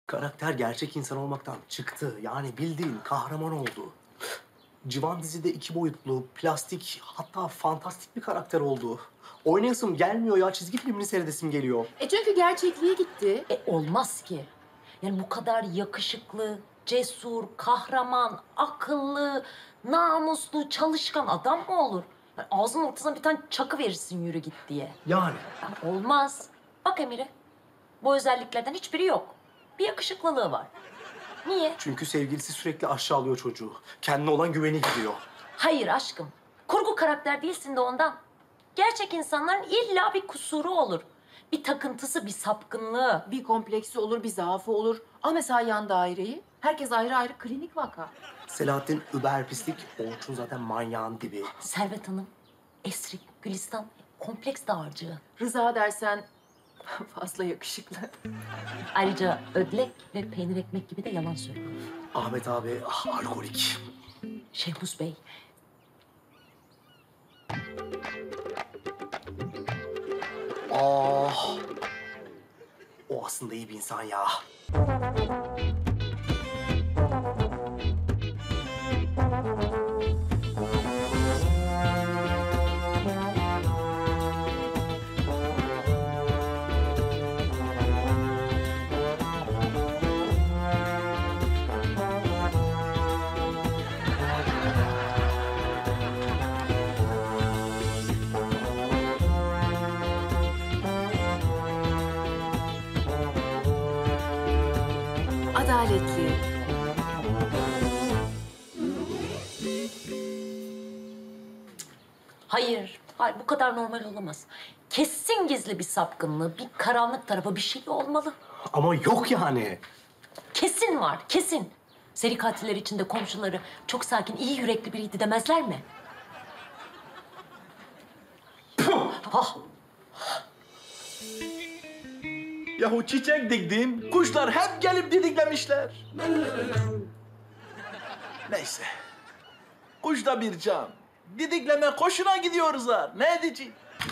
Karakter gerçek insan olmaktan çıktı. Yani bildiğin kahraman oldu. Civan dizide iki boyutlu, plastik, hatta fantastik bir karakter oldu. Oynayasım gelmiyor ya. Çizgi filmini seyredesim geliyor. Çünkü gerçekliğe gitti. Olmaz ki. Yani bu kadar yakışıklı, cesur, kahraman, akıllı, namuslu, çalışkan adam mı olur? Yani ağzının ortasına bir tane çakı verirsin yürü git diye. Yani. Yani olmaz. Bak Emir'e. Bu özelliklerden hiçbiri yok. Bir yakışıklılığı var. Niye? Çünkü sevgilisi sürekli aşağılıyor çocuğu. Kendine olan güveni gidiyor. Hayır aşkım. Kurgu karakter değilsin de ondan. Gerçek insanların illa bir kusuru olur. Bir takıntısı, bir sapkınlığı. Bir kompleksi olur, bir zaafı olur. Ama mesela yan daireyi, herkes ayrı ayrı klinik vaka. Selahattin über pislik, Orçun zaten manyağın dibi. Servet Hanım, Esrik, Gülistan, kompleks dağarcığı. Rıza dersen fazla yakışıklı. Ayrıca ödlek ve peynir ekmek gibi de yalan söylüyor. Ahmet abi alkolik. Şehmus Bey, Ah. O aslında iyi bir insan ya. Adaletli. hayır, hayır bu kadar normal olamaz. Kesin gizli bir sapkınlığı, bir karanlık tarafı, bir şey olmalı. Ama yok yani. Kesin var, kesin. Seri katiller içinde komşuları çok sakin, iyi yürekli biriydi demezler mi? Ah, Yahu çiçek diktim, kuşlar hep gelip didiklemişler. Neyse. Kuş da bir can. Didikleme koşuna gidiyoruzlar. Ne edeceğim?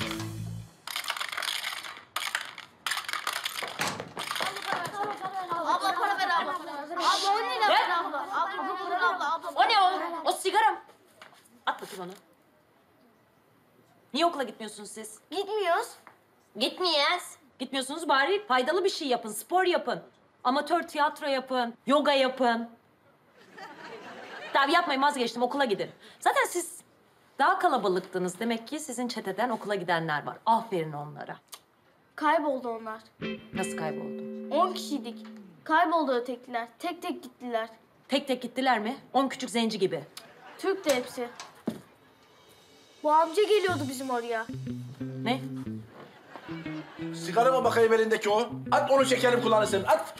Abla para ver abla. Abla 10 lira ver abla. Abla para abla. o ne o? O sigaram. At bakayım onu. Niye okula gitmiyorsunuz siz? Gitmiyoruz. Gitmeyiz. Gitmiyorsunuz bari faydalı bir şey yapın, spor yapın. Amatör tiyatro yapın, yoga yapın. Tabii yapmayın vazgeçtim, okula gidin. Zaten siz daha kalabalıktınız. Demek ki sizin çeteden okula gidenler var. Aferin onlara. Kayboldu onlar. Nasıl kayboldu? 10 kişiydik. Kayboldu ötekiler. Tek tek gittiler. Tek tek gittiler mi? 10 küçük zenci gibi. Türk de hepsi. Bu amca geliyordu bizim oraya. Ne? Sigara mı bakayım elindeki o? At onu çekelim kulağını senin, at.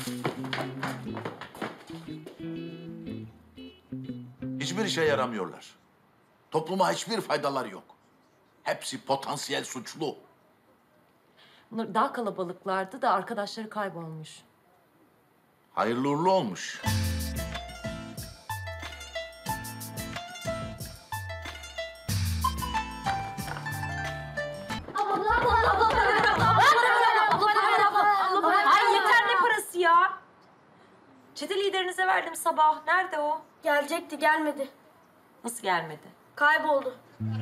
Hiçbir işe yaramıyorlar. Topluma hiçbir faydaları yok. Hepsi potansiyel suçlu. Bunlar daha kalabalıklardı da arkadaşları kaybolmuş. Hayırlı uğurlu olmuş. Ay yeter ne parası ya? Çete liderinize verdim sabah. Nerede o? Gelecekti gelmedi. Nasıl gelmedi? Kayboldu.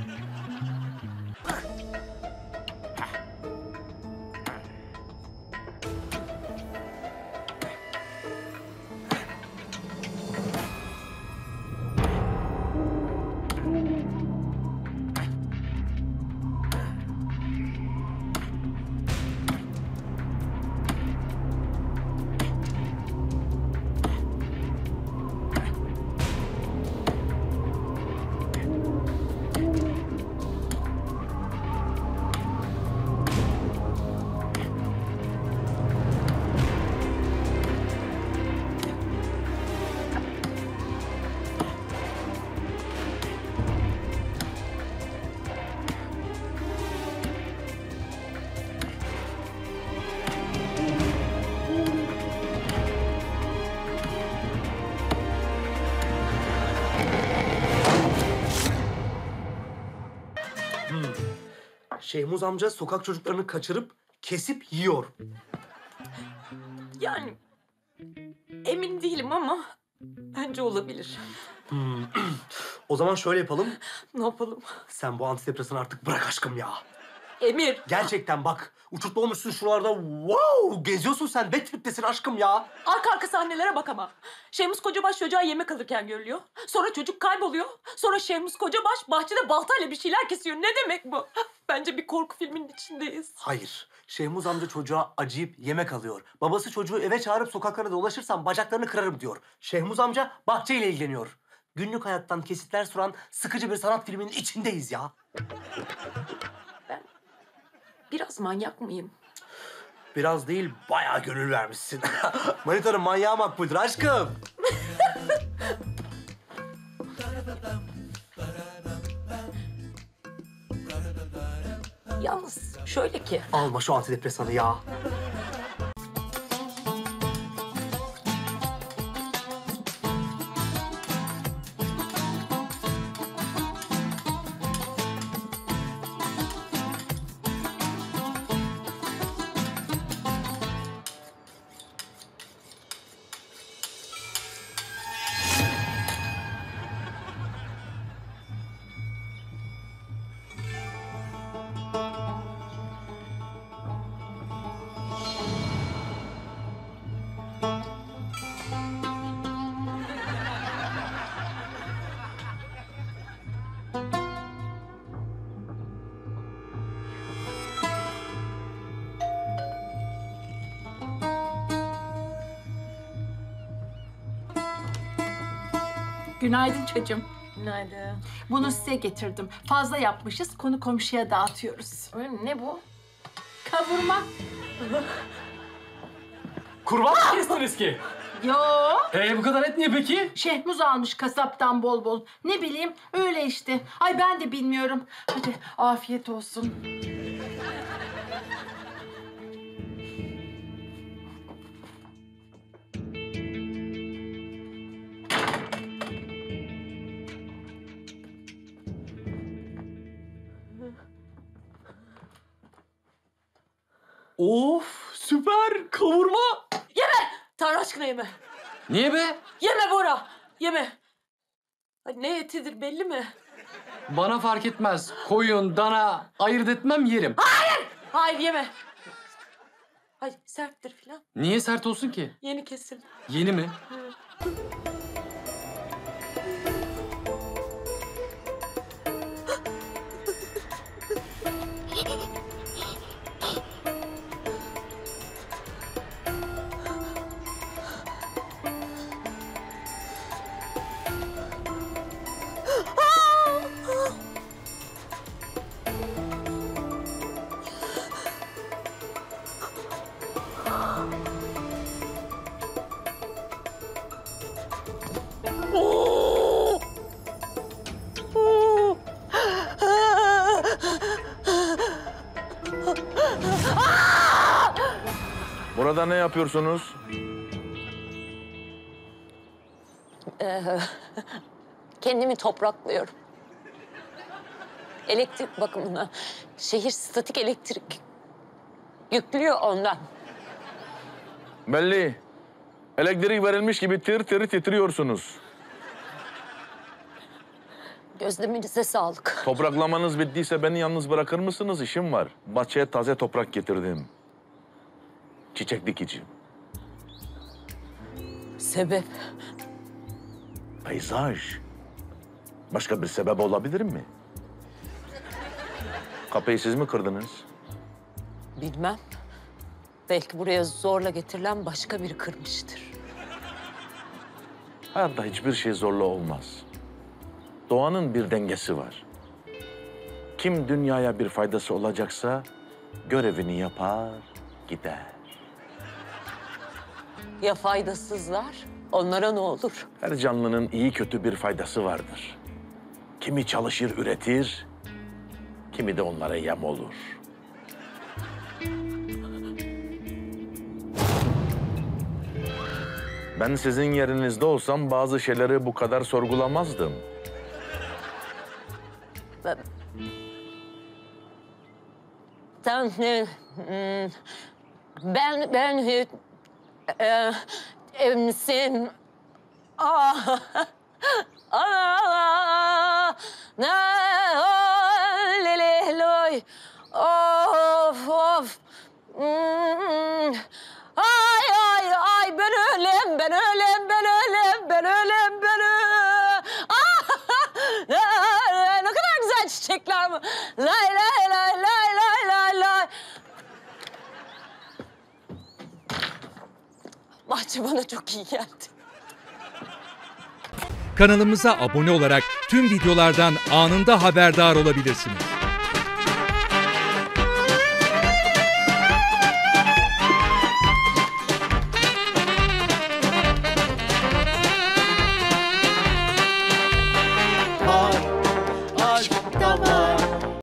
Şehmuz amca sokak çocuklarını kaçırıp kesip yiyor. Yani Emin değilim ama bence olabilir. O zaman şöyle yapalım. Ne yapalım? Sen bu antidepresanı artık bırak aşkım ya. Emir. Gerçekten bak. Uçurtma olmuşsun şuralarda. Wow! Geziyorsun sen. Bad trip'tesin aşkım ya. Arka arka sahnelere bak ama. Şemus Kocabaş çocuğa yemek alırken görülüyor. Sonra çocuk kayboluyor. Sonra Şemus Kocabaş bahçede baltayla bir şeyler kesiyor. Ne demek bu? Bence bir korku filminin içindeyiz. Hayır. Şehmuz amca çocuğa acıyıp yemek alıyor. Babası çocuğu eve çağırıp sokaklarda dolaşırsam bacaklarını kırarım diyor. Şehmuz amca bahçeyle ilgileniyor. Günlük hayattan kesitler sunan sıkıcı bir sanat filminin içindeyiz ya. Biraz manyak mıyım? Biraz değil, bayağı gönül vermişsin. Manitanın manyağı makbuldür aşkım. Yalnız şöyle ki... Alma şu antidepresanı ya. Günaydın çocuğum. Nerede? Bunu size getirdim. Fazla yapmışız, konu komşuya dağıtıyoruz. Ne bu? Kavurma. Kurban mı kestiniz ki? Yo, Bu kadar et niye peki? Şehmuz almış kasaptan bol bol. Ne bileyim, öyle işte. Ay ben de bilmiyorum. Hadi afiyet olsun. Of süper kavurma. Tanrı aşkına yeme. Niye be? Yeme Bora. Yeme. Ay, ne etidir belli mi? Bana fark etmez. Koyun, dana ayırt etmem yerim. Hayır yeme. Ay serttir filan. Niye sert olsun ki? Yeni kesildi. Yeni mi? Burada ne yapıyorsunuz? Kendimi topraklıyorum. Elektrik bakımına. Şehir statik elektrik yüklüyor ondan. Belli. Elektrik verilmiş gibi tir tir titriyorsunuz. Gözleminize sağlık. Topraklamanız bittiyse beni yalnız bırakır mısınız? İşim var. Bahçeye taze toprak getirdim. Çiçek dikeceğim. Sebep? Peyzaj. Başka bir sebep olabilir mi? Kapıyı siz mi kırdınız? Bilmem. Belki buraya zorla getirilen başka biri kırmıştır. Hayatta hiçbir şey zorla olmaz. Doğanın bir dengesi var. Kim dünyaya bir faydası olacaksa görevini yapar, gider. Ya faydasızlar? Onlara ne olur? Her canlının iyi kötü bir faydası vardır. Kimi çalışır, üretir, kimi de onlara yem olur. Ben sizin yerinizde olsam bazı şeyleri bu kadar sorgulamazdım. Sen, ben evimsin. Ah, ah, ne lili loy. Of of. Ay ay ay ben ölem, ben ölem, ben ölem, ben ölem, ben ölem. Ah, ne kadar güzel çiçekler mi? Lay lay lay lay lay lay lay. Bahçe bana çok iyi geldi. Kanalımıza abone olarak tüm videolardan anında haberdar olabilirsiniz.